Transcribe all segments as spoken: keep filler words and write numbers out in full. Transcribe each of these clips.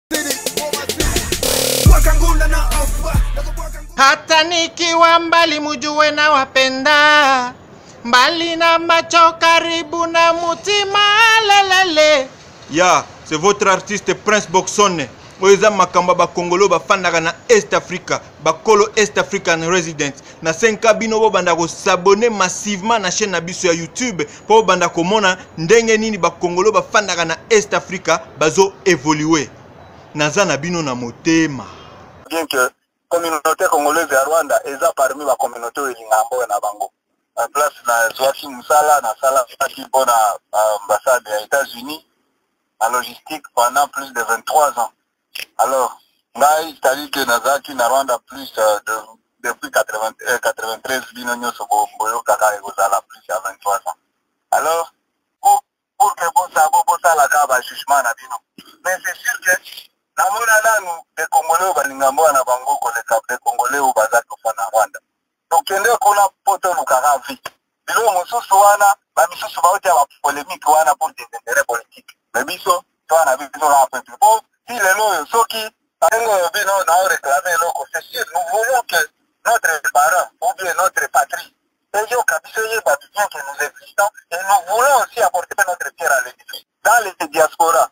Hata nikiwa mbali mujue na wapenda, mbali na macho karibu na mutima lelele. Ya, c'est votre artiste Prince Boxone. Oeza makamba ba Congolo ba fandaka na East Africa, ba Kolo East African Resident. Na senka bino bo banda ko s'abonner massivement na chaîne na biso ya YouTube po banda ko mona ndenge nini ba Congolo ba fandaka na East Africa bazo évoluer. Naza na bino na motema. Bien que communauté congolaise ya Rwanda eza parmi ba communauté elingambo na bango. En place na Zwaki Musala na sala qui bona ambassade des États-Unis en logistique pendant plus de vingt-trois ans. Alors, ngai c'est-à-dire que nazaki na Rwanda plus euh, de, depuis quatre-vingt-treize bino nyoso boyo kaka ekozala plus ya vingt-trois ans. Alors, pour, pour que bon ça bon ça la kaba jugement na bino. Mais c'est sûr que na mona nanu de Congolais balingambo na bango ko le cap de Congolais ou bazaki fa na Rwanda. Donc kende kona poto lukara vi. Bilo mosusu wana ba misusu ba otia ba polémique wana pour des intérêts politiques. Mais biso toi na biso la peuple. Bon, si les lois soki arengo bino na réclamer loko c'est sûr nous voulons que notre parent ou bien notre patrie et yo kabiso ye ba bien que nous existons et nous voulons aussi apporter notre pierre à l'édifice. Dans les diasporas,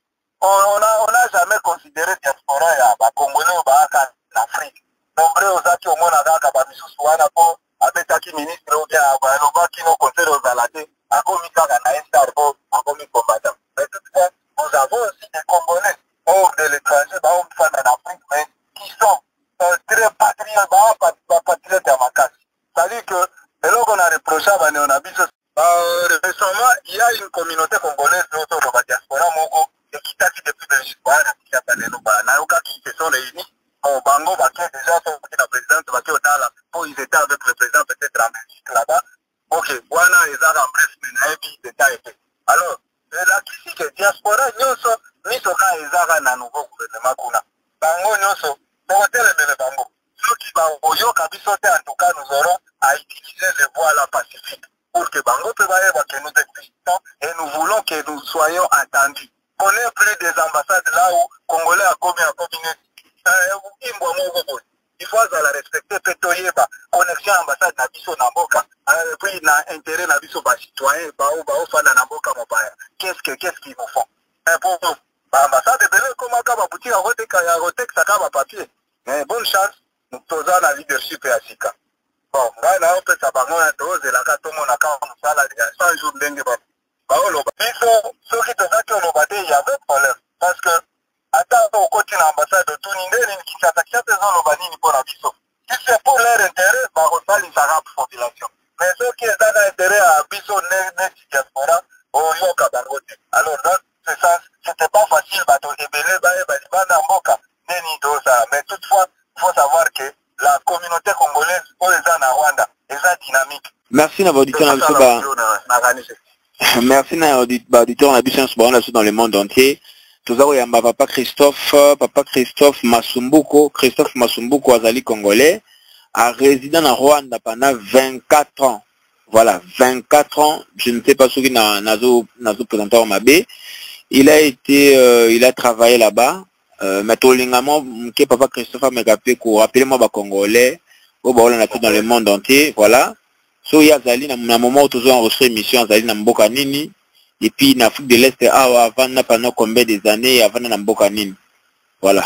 on n'a on a jamais considéré diaspora ya ba Congolais ou ba aka l'Afrique. Nombreux aux acquis au monde à Daka ba biso suana po abetaki ministre ou bien ba lobaki no conseil aux alate a commis kaka na estar po a commis combattant. Mais toutefois nous avons aussi des Congolais hors de l'étranger, bah, on fait en Afrique, mais qui sont euh, très patriotes, bah, patriotes à ma casse. C'est-à-dire que, et là qu'on a reproché à Néonabis, euh, récemment, il y a une communauté congolaise, autour de la diaspora, Moko, et qui t'a dit depuis Belgique, qui a parlé, qui se sont réunis, au Bango, qui est déjà sorti la présidente, qui est au Tala, où ils étaient avec le président, peut-être en Belgique, là-bas. Ok, voilà, ils ont en bref, mais ils étaient été. Alors, là, qui c'est que diaspora, nous sommes, misoka ezaka na nouveau gouvernement kuna bango nyonso bokotelemele bango soki baoyoka biso te en tout cas nous aurons à utiliser les voies là pacifiques pour que bango pe bayeba que nous existons et nous voulons que nous soyons entendus. On n'est plus des ambassades là où Congolais a commis un communauté il faut la respecter pe toyeba connexion ambassade na biso na mboka puis na intérêt na biso ba citoyen bao bao fana na mboka mobaya qu'est-ce que qu'est-ce qu'ils nous font pour l'ambassade de Belé, comme à Kababouti, à Rotex, à Kabapapier. Mais bonne chance, nous sommes dans la leadership et à Sika. Bon, là, on peut s'abanner à dose et la carte, on a quand on a cent jours d'engue. Il faut, ceux qui te disent que l'on il y avait problème. Parce que, attends, au côté de l'ambassade de Tounindé, qui s'attaque à tes zones au Banini pour la Bisso. Si c'est pour leur intérêt, bah, on va les arabes population. Mais ceux qui ont un intérêt à Bisso, n'est diaspora, au Yoka Bangote. Alors, notre c'était pas facile, mais toutefois, il faut savoir que la communauté congolaise, est en Rwanda, est dynamique. Merci à l'auditeur. Merci à l'auditeur dans le monde entier. Tout ça, il y a papa Christophe, papa Christophe Masumbuko, Christophe Masumbuko Azali congolais, a résidé en Rwanda pendant vingt-quatre ans. Voilà, vingt-quatre ans. Je ne sais pas ce qui n'a pas présenté en Mabé. Il a été, euh, il a travaillé là-bas. Euh, mais tout le que papa Christophe m'a rappelé pour rappeler moi Congolais, au bas on a tout dans le monde entier, voilà. So il y a Zali, dans un moment où tous ont reçu émission Zali na Mboka Nini, et puis en Afrique de l'Est, avant n'a pendant combien des années avant na Mboka Nini, voilà.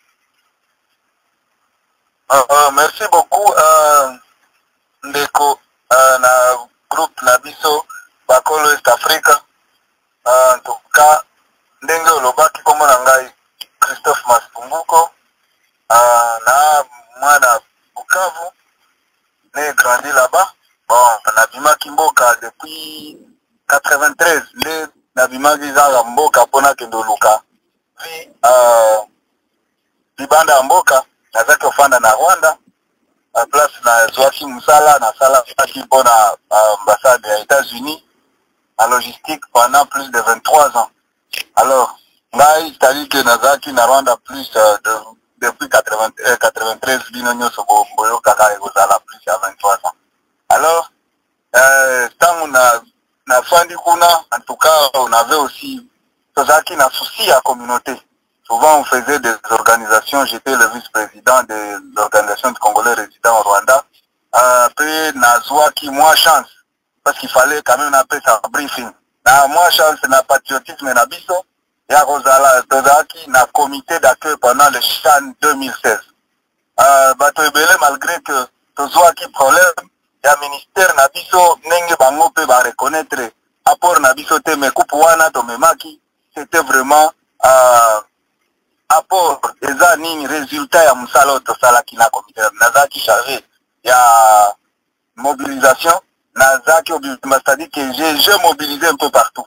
Uh, uh, merci beaucoup, euh, Ndeko, euh, na groupe Nabiso, Bakolo East Africa, euh, en tout cas. Ndenge olobaki komo na ngai Christophe Masumbuko euh, na mwana Bukavu né grandi là-bas. Bon, nabimaki mboka depuis quatre-vingt-treize nde nabimaki zaka mboka mpona kende oluka vi euh, libanda ya mboka nazaki ofanda na Rwanda à place na Zwaki Musala na salaaki mpona ambassade des États-Unis en logistique pendant plus de vingt-trois ans. Alors, c'est-à-dire que Nazaki na Rwanda plus euh, de, depuis quatre-vingt-treize, bino nyoso boyo kaka ekozala plus à vingt-trois ans. Alors, euh, tant on a, na fandi kuna, en tout cas, on avait aussi Nazaki na souci à la communauté. Souvent, on faisait des organisations. J'étais le vice-président de l'organisation du Congolais résident au Rwanda. Euh, puis, Nazwa qui, moi, chance. Parce qu'il fallait quand même appeler ça briefing. Na moi, chance, na patriotisme na biso. Ya Rosala, Tozaki, na comité d'accueil pendant le Chan deux mille seize. Euh, bato ebele, malgré que Tozwa qui problème, ya ministère na biso, nenge bango pe ba reconnaître apport na biso te me coupe wana to memaki. C'était vraiment, euh, apport eza nini résultat ya musala to sala kina comité nazaki chargé ya mobilisation nazaki obima, c'est-à-dire que j'ai j'ai mobilisé un peu partout.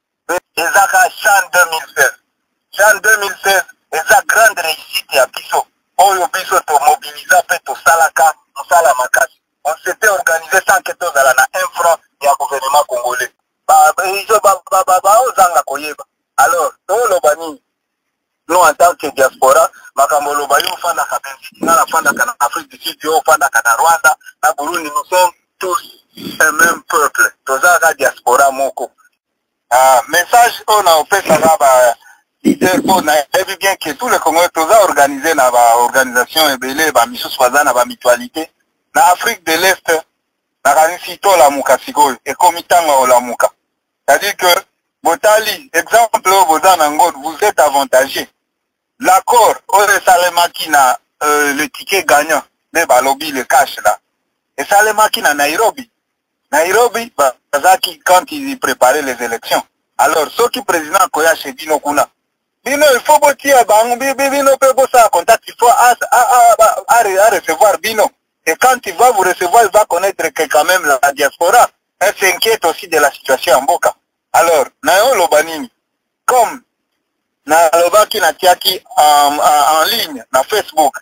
Ezaka Chan deux mille seize. Chan deux mille seize eza grande réussite ya biso. Oyo biso to mobiliser pe to salaka musala makasi. On s'était organisé sans que to zala na un franc ya gouvernement congolais. Ba izo ba ba ba ba ozanga koyeba. Alors to lo bani nous en tant que diaspora, Makamolo Bayou Fanda Kabensi, na Fanda Kana Afrique du Sud, yo Fanda Kana Rwanda, na Burundi, nous sommes tous un même peuple. Tozaga diaspora moko. Ah, message on a fait ça là-bas. On a vu bien que tous les Congolais, toza organisé na ba organisation ebele, ba misus faza na ba mutualité. Na Afrique de l'Est, na kanisi to la muka sikoyo, e komitanga o la muka. C'est-à-dire que Botali, exemple, vous êtes avantagé. L'accord, Salemaki na euh, le ticket gagnant, le balobi, le cash là. Et Salemaki na Nairobi. Nairobi, Bazaki, quand ils préparaient les élections. Alors, ceux qui président Koya chez Bino Kuna. Bino, il faut botir, Bino peut bosser à contact, il faut à, à, à, à, à recevoir Bino. Et quand il va vous recevoir, il va connaître que quand même la diaspora. Elle s'inquiète aussi de la situation en Boka. Alors, Nayo Lobanini, comme na Lobaki na Tiaki en, en, en ligne, na Facebook,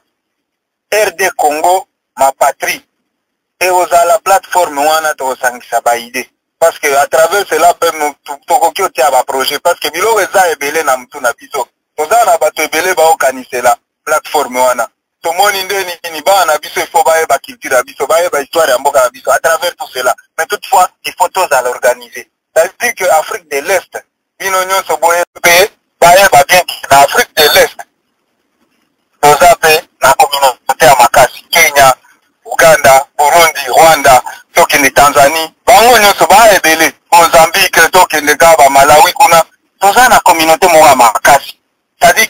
R D Congo, ma patrie, et aux à la plateforme wana to sangisa ba idée. Parce que à travers cela, peut nous tokokyo tia ba projet, parce que bilo eza ebele na mtu na biso. Toza na bato ebele ba okanise la plateforme wana. To moni ndeni ni ba na biso il faut ba ba culture na biso, ba ba histoire ya mboka na biso. À travers tout cela, mais toutefois, il faut tous à l'organiser. C'est-à-dire que l'Afrique de l'Est, l'Union Soboye, l'Afrique de l'Est, nous avons la communauté à Makasi, Kenya, Ouganda, Burundi, Rwanda, Tokyo, Tanzanie, Bango Soba Ebele, Mozambique, Tokyo, Gaba, Malawi, Kuna, nous avons la communauté à Makasi. C'est-à-dire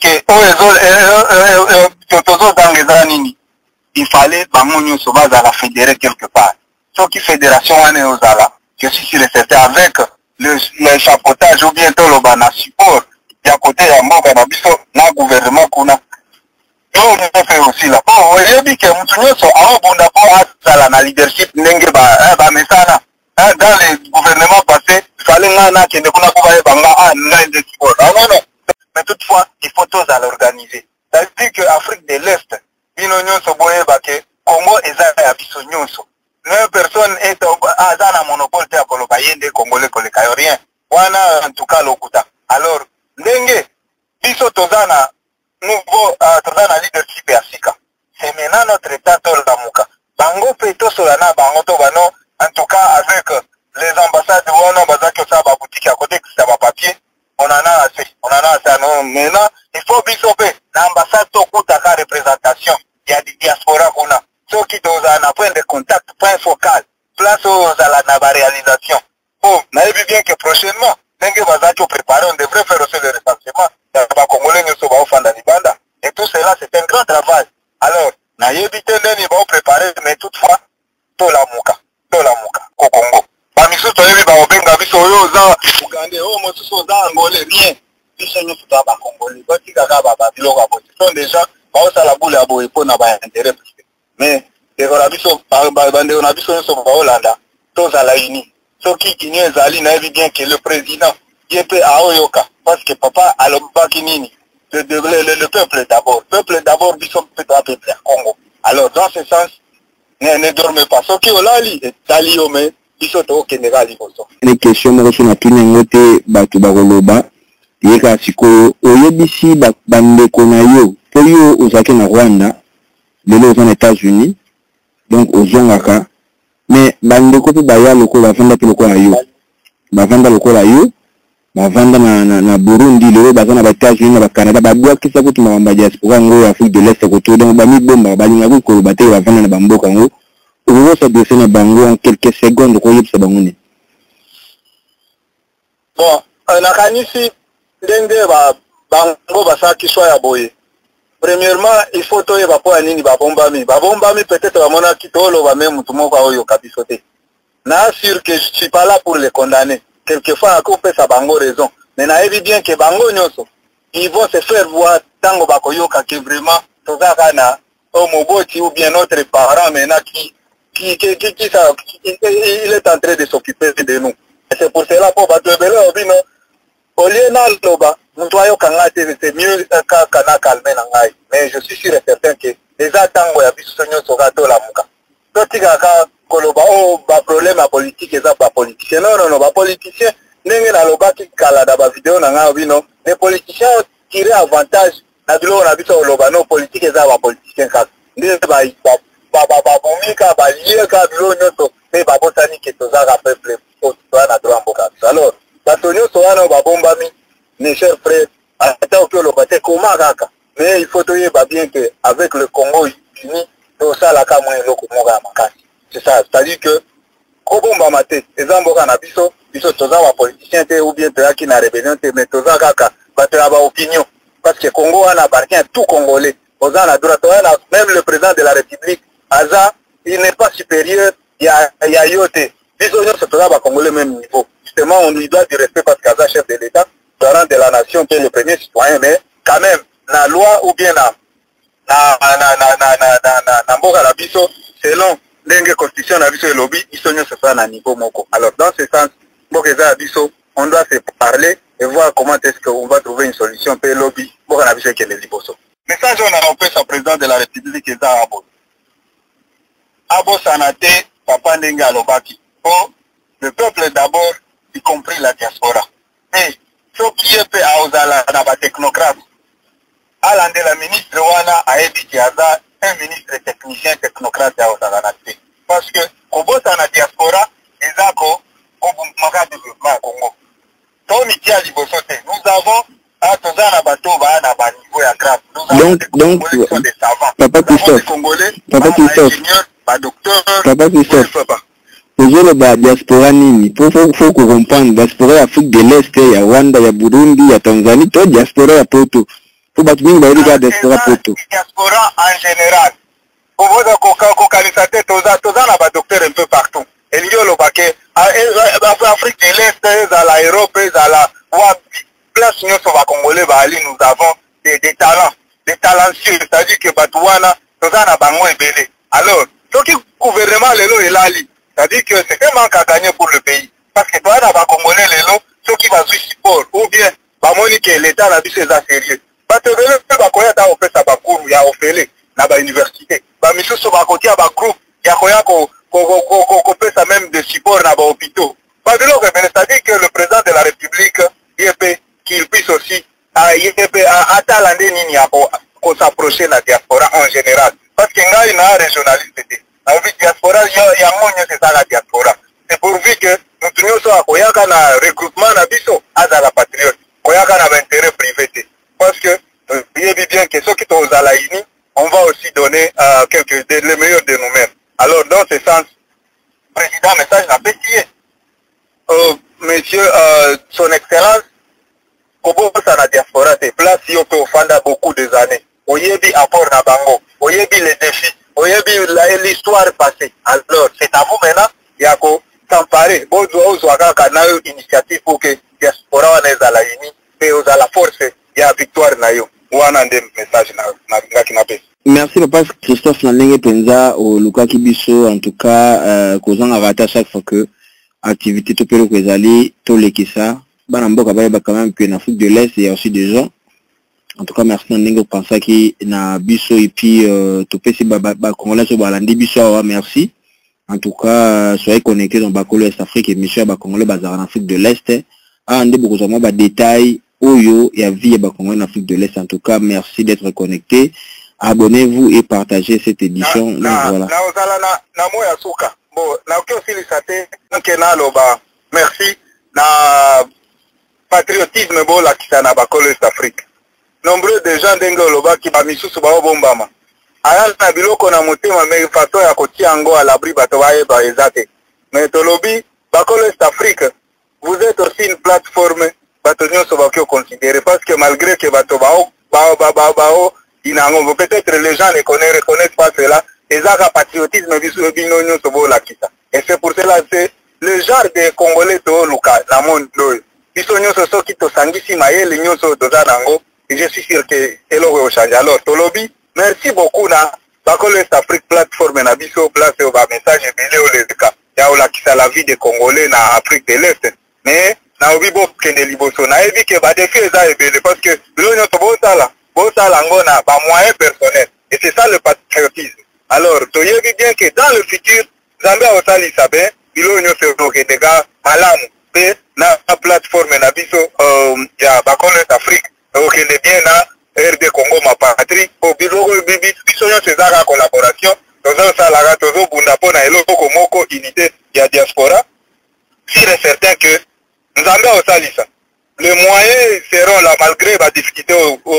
que il fallait Bango Soba la fédérer quelque part. Ce qui fédération est aux Ala. Je suis sûr et certain avec le, le chapeautage ou bientôt le bana support d'un côté à Moga Nabiso, na gouvernement qu'on a. Et on fait aussi là. Bon, on a dit que nous sommes en bon d'accord à la leadership n'enge ba ba mesana. Dans les gouvernements passés, il fallait nga que ne kuna kuba banga à n'enge support. Non non non. Mais toutefois, il faut tous à l'organiser. C'est-à-dire que Afrique de l'Est, l'Union Soboye Bake, Congo et Zaya Biso Nyonso. Une personne est à monopole de Kolobayende, Congolais, rien. Wana, en tout cas, l'Okuta. Alors, Ndenge, Biso Tozana, nouveau, Tozana leadership et Asika. C'est maintenant notre état Tolamuka. Bango Peto Solana, Bango Tobano, en tout cas, avec les ambassades de Wana, Bazaki, Saba boutique à côté, qui va papier, on en a assez. On en a assez. Non, maintenant, il faut Bisope, l'ambassade Tokuta, la représentation. Il y a des diaspora qu'on a. Ceux qui ont un point de contact, point focal, place aux à la réalisation. Bon, on a vu bien que prochainement, Nengue Bazaki préparé, on devrait faire aussi le recensement. Et tout cela, c'est un grand travail. Alors, on a vu bien qu'on va préparer, mais toutefois, tout la mouka, tout la mouka, au Congo. Bamisu, tu as vu, Baobenga, Biso, Yoza, Ougandais, Oh, Mosuso, Angolais, rien. Biso, nous, tout à bas Congolais. Bati, Gaga, Babilo, Baboti. Ce sont des gens, Baosa, la boule, Abo, et Pona, Ba, intérêt. Mais, on a vu ce Hollanda, tous à la uni. Ceux qui ignorent Zali n'a vu bien que le président, il est à Oyoka, parce que papa a le Bakinini, le, le, le, le peuple d'abord. Le peuple d'abord, il faut peuple à Congo. Alors, dans ce sens, ne, ne dormez pas. Ceux qui ont l'ali, Zali Ome, ils sont au Kénégal. Les questions, moi, je suis à Kinengote, Batubagoloba, Yeka Siko, Oyebisi, Bandeko Nayo, Poyo, Ozaki na Rwanda, lelo aux États-Unis, donc aux Zongaka, mais bandeko pe baya loko la fanda pe loko la yo, ba fanda loko la yo, bavanda na, na, na Burundi lelo baza na États-Unis na Canada babwakisa kuti mamba diaspora ngo ya Afrique de l'Est koto donc bamibomba balinga ko bate bavanda na bamboka ngo ozo s'adresser na bango en quelques secondes ko yebisa bango ne. Bon, nakanisi ndenge ba bango basaki swa ya boye. Premièrement, il faut toye ba po nini ba bombami. Ba bombami peut-être ba mona kitolo ba même mutu moko oyo kabisote. Na sûr que je suis pas là pour les condamner. Quelquefois à couper sa bango raison. Mais na évi bien que bango nyoso ils vont se faire voir tango ba koyoka que vraiment toza kana au moboti ou bien notre parent maintenant qui qui qui qui, qui, ça, qui il est en train de s'occuper de nous. Et c'est pour cela pour ba tebele obino au lieu na loba mutwayo kangate c'est mieux ka kana calmer na ngai. Mais je suis sûr et certain que les tango ya biso nyoso ga to la muka. Totika ka koloba oh ba problème à politique et ça pas politicien non non non ba politicien ndenge na loba ki kala da ba vidéo na nga bino les politiciens tirer avantage na bilo na biso loba no politique et ça ba politicien ka ndenge ba ba ba ba bomika ba lié ka bilo nyoto pe ba botani ke tozaka peuple au na droit mboka alors ba tonyo so wana ba bomba mi mes chers frères attends que loba te comment kaka mais il faut toyer ba bien que avec le Congo uni to sala ka mwe loko moga makasi. C'est ça, c'est-à-dire que Kobomba Mate, les Amboka Nabiso, Biso Toza wa politicien ou bien Toza qui n'a rébellion, mais Toza Kaka, Batera ba opinion. Parce que Congo en appartient à tout Congolais. Oza na droit, même le président de la République, Aza, il n'est pas supérieur, il y a, il y a Yote. Biso Nyon se Toza ba Congolais même niveau. Justement, on lui doit du respect parce qu'Aza, chef de l'État, garant de la nation, qui est le premier citoyen, mais quand même, la loi ou bien la na na na na na na na na Mboka na Biso, selon l'enge constitution na biso et lobby ils sont se faire à niveau moko. Alors dans ce sens Mboka biso on doit se parler et voir comment est-ce qu'on va trouver une solution pour le lobby Mboka na biso que les liboso. Message on a opé sa président de la République qui est à Abo. Abo sanate papa ndenge alobaki. Pour le peuple d'abord y compris la diaspora. Mais ce qui est fait à Ozala na ba technocrate. Alande la ministre wana a ebiti aza un ministre technicien technocrate à Osaganate. Parce que Kobo na diaspora, les accords au Maka développement au Congo. Tomi Tia Libosote, nous avons à Tozana Bato va à niveau à grave. Nous avons Donc, des donc, Congolais qui sont des savants. Papa Christophe, des Congolais, Papa Christophe, ingénieurs, pas docteurs. Papa Christophe, Papa. Pour la diaspora nini, faut faut faut qu'on comprenne diaspora Afrique de l'Est, il y a Rwanda, il y a Burundi, il y a Tanzanie, toi diaspora ya Poto. Faut pas bien bailler la diaspora Poto. Diaspora en général. Pour vous dire toza toza na ba docteur un peu partout. Et liyo lo baké Afrique de l'Est, à l'Europe, à la place nyoso ba Congolais ba ali nous avons des, des talents, des talentueux, c'est-à-dire que Batouana toza na bango ebele. Alors, ce qui gouvernement lelo elali, c'est-à-dire que c'est un manque à gagner pour le pays. Parce que toi na ba Congolais lelo, ceux qui va suivre support ou bien ba moni que l'état na biso est sérieux. Batebele ba koya ta opesa ba cours ya ofele na ba université. Ba misusu ba kotia ba groupe ya koya ko ko ko ko ko pesa même de support na ba hôpitaux. Ba de l'autre, c'est-à-dire que le président de la République il peut qu'il puisse aussi il peut atalande nini ya ko ko s'approcher la diaspora en général. Parce que ngai na régionaliste té. Avec diaspora ya ya monyo c'est ça la diaspora. C'est pourvu que nous tenions ça koya na regroupement na biso à la patriote. Koya na intérêt privé. Parce que euh, bien que ceux qui sont aux Alaïni, on va aussi donner euh, quelques des, les meilleurs de nous-mêmes. Alors dans ce sens, président message n'a pas dit. Euh, monsieur, euh, son excellence, Kobo sa na diaspora te place si on peut offendre beaucoup des années. Oyebi apport na bango, oyebi les défis, oyebi l'histoire passée. Alors c'est à vous maintenant, yako s'emparer. Bon, vous avez une initiative pour que diaspora les Alaïni et aux à la force. Il y a victoire na yo. Wana ndem message na na ngaki na pesa. Merci Papa Christophe Nalenge Penza au Luka Kibiso en tout cas euh, causant à chaque fois que activité tout pelo kezali to lekisa bana mboka ba ba quand même que en Afrique de l'Est il y a aussi des gens. En tout cas merci Nalenge pensa ki na biso et puis euh, to pesi ba ba congolais so balandi biso wa merci. En tout cas soyez connectés dans Bakolo Est Afrique et monsieur ba congolais bazar en Afrique de l'Est. Ah ndé beaucoup de ba détails Oyo et à vie en Afrique de l'Est. En tout cas, merci d'être connecté. Abonnez-vous et partagez cette édition. Na, voilà. Na, na, na, na moya suka. Bon, na aussi li sate, nke na loba. Merci. Na patriotisme bolakisa na bakolo Est Afrique. Nombreux de gens ndenge olobaki bamisusu baobombama. Aya na biloko na motema me façon ya kotia yango à l'abri bato bayeba eza te. Mais tolobi bakolo Est Afrique, vous êtes aussi une plateforme bato nyonso bakio considérer parce que malgré que bato bao bao bao bao inango peut-être les gens ne connaissent reconnaissent pas cela. Ezaka patriotisme biso bino nyonso bolakisa. Et c'est pour cela c'est le genre de Congolais to luka na monde loyo. Biso nyonso soki to sangisi mayele nyonso toza nango. Et je suis sûr que c'est l'eau au change. Alors, Tolobi, merci beaucoup na Bakolo Est Afrique plateforme na biso place au bas message belé au les cas. Ya ola qui la vie des Congolais na Afrique de l'Est. Mais na obibo kende liboso na ebi ke ba défi eza ebele parce que l'union to bosala, bosala ngona ba moyen personnel. Et c'est ça le patriotisme. Alors, toyebi bien que dans le futur, Zambia osali sabe, l'union se bloque des gars malamu pe na plateforme na biso euh ya Bakolo Est Afrique. Donc il est bien là, R D Congo ma patrie, au biloko bibi biso nyonso ezaka collaboration, tozosalaka tozobunda mpona eloko moko unité ya diaspora. Sûr et certain que Nzambe osalisa. Les moyens seront là malgré la difficulté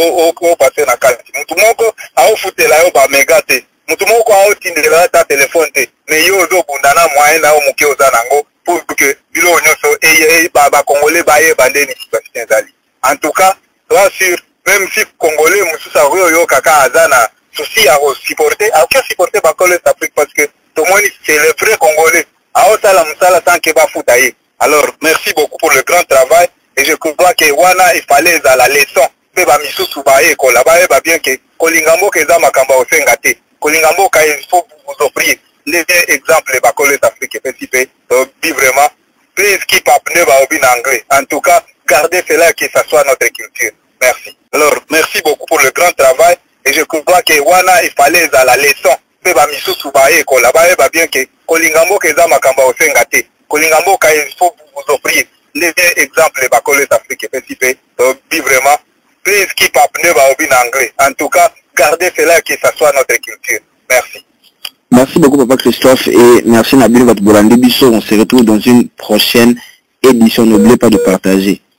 au passé na kati. Mutu moko aofutela yo ba mega te. Mutu moko aotindela ta téléphone te. Mais yo ozobunda na moyen na o moke oza nango pour que biloko nyonso eye ba ba Congolais ba ye bandeni situation ezali. En tout cas, sûr, même si Congolais, Moussoussa Rio, Kaka, Azana, souci à supporter, à aucun supporter Bakolo Est Afrique parce que tout le monde, c'est le vrai Congolais. À Osala Moussala sans que Bafoutaye. Alors, merci beaucoup pour le grand travail et je crois que Wana, il fallait à la leçon. Beba Missoussou Baye, Kolabaye, bien que Kolingambo, Keza Makamba, Osengate, Kolingambo, il faut vous offrir les exemples de Bakolo Est Afrique, et puis vraiment, please keep up, never en anglais. En tout cas, gardez cela que ça soit notre culture. Merci. Alors, merci beaucoup pour le grand travail. Et je crois que Wana, il fallait à la leçon. Beba Missoussou Baye, Kolabaye, bien que Kolingambo, Keza Makamba, Osengate, Kolingambo, il faut vous offrir les exemples de Bakolo Est Afrique, et puis vraiment, please keep up, never en anglais. En tout cas, gardez cela que ça soit notre culture. Merci. Merci beaucoup, Papa Christophe, et merci Nabil Vatbolandi Bisso. On se retrouve dans une prochaine édition. N'oubliez pas de partager.